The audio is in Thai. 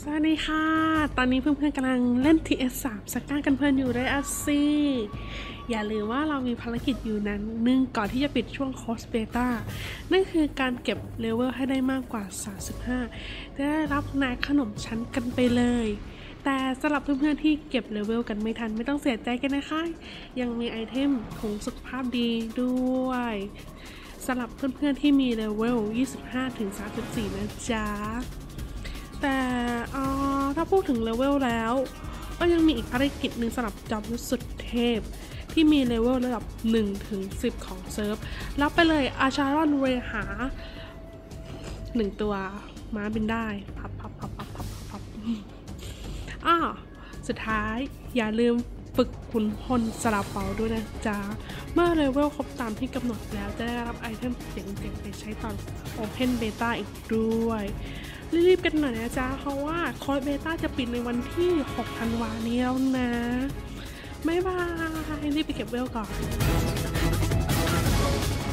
วัสดีค่ะ ตอนนี้เพื่อนๆกำลังเล่น TS3 สักการกันเพลินอยู่เลยสิอย่าลืมว่าเรามีภารกิจอยู่นั้นนึงก่อนที่จะปิดช่วงโค้ดเบต้านั่นคือการเก็บเลเวลให้ได้มากกว่า 35จะได้รับนายขนมชั้นกันไปเลย แต่สำหรับเพื่อนๆที่เก็บเลเวลกันไม่ทันไม่ต้องเสียใจกันนะคะ ยังมีไอเทมถุงสุขภาพดีด้วยสำหรับเพื่อนๆที่มีเลเวล 25-34 นะจ๊ะแต่ถ้าพูดถึงเลเวลแล้วก็ยังมีอีกภารกิจหนึ่งสำหรับจอมยุทธสุดเทพที่มีเลเวลระดับ 1-10 ของเซิร์ฟรับไปเลยอาชารอนเวหา1ตัวม้าบินได้พับสุดท้ายอย่าลืมฝึกขุนพลสลับเป๋าด้วยนะจ๊ะเมื่อเลเวลครบตามที่กำหนดแล้วจะได้รับไอเทมเจ๋งๆไปใช้ตอน Open Beta อีกด้วยรีบๆกันหน่อยนะจ๊ะเพราะว่าโค้ดเบต้าจะปิดในวันที่6 ธันวาคมนี้แล้วนะบ๊ายบายรีบไปเก็บเวลก่อน